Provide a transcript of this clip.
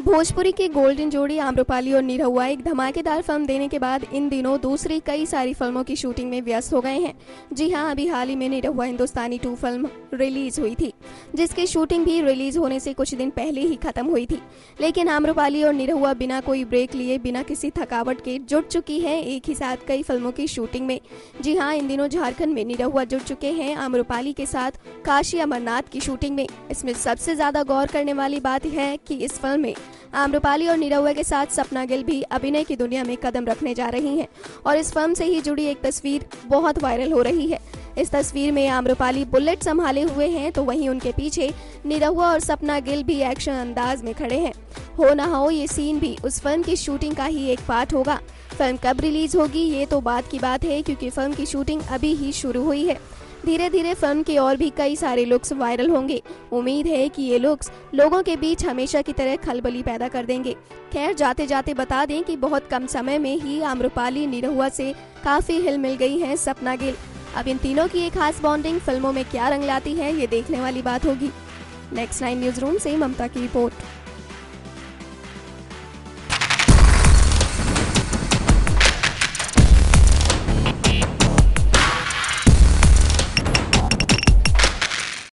भोजपुरी की गोल्डन जोड़ी आम्रपाली और निरहुआ एक धमाकेदार फिल्म देने के बाद इन दिनों दूसरी कई सारी फिल्मों की शूटिंग में व्यस्त हो गए हैं। जी हां, अभी हाल ही में निरहुआ हिंदुस्तानी 2 फिल्म रिलीज हुई थी, जिसकी शूटिंग भी रिलीज होने से कुछ दिन पहले ही खत्म हुई थी। लेकिन आम्रपाली और निरहुआ बिना कोई ब्रेक लिए, बिना किसी थकावट के जुट चुकी है एक ही साथ कई फिल्मों की शूटिंग में। जी हाँ, इन दिनों झारखंड में निरहुआ जुट चुके हैं आम्रपाली के साथ काशी अमरनाथ की शूटिंग में। इसमें सबसे ज्यादा गौर करने वाली बात है कि इस फिल्म में आम्रपाली और निरहुआ के साथ सपना गिल भी अभिनय की दुनिया में कदम रखने जा रही हैं और इस फिल्म से ही जुड़ी एक तस्वीर बहुत वायरल हो रही है। इस तस्वीर में आम्रपाली बुलेट संभाले हुए हैं, तो वहीं उनके पीछे निरहुआ और सपना गिल भी एक्शन अंदाज में खड़े हैं। हो ना हो, ये सीन भी उस फिल्म की शूटिंग का ही एक पार्ट होगा। फिल्म कब रिलीज होगी ये तो बात की बात है, क्योंकि फिल्म की शूटिंग अभी ही शुरू हुई है। धीरे धीरे फिल्म के और भी कई सारे लुक्स वायरल होंगे। उम्मीद है कि ये लुक्स लोगों के बीच हमेशा की तरह खलबली पैदा कर देंगे। खैर, जाते जाते बता दें कि बहुत कम समय में ही आम्रपाली निरहुआ से काफी हिल मिल गई हैं सपना गिल। अब इन तीनों की एक खास बॉन्डिंग फिल्मों में क्या रंग लाती है, ये देखने वाली बात होगी। नेक्स्ट 9 न्यूज रूम से ममता की रिपोर्ट।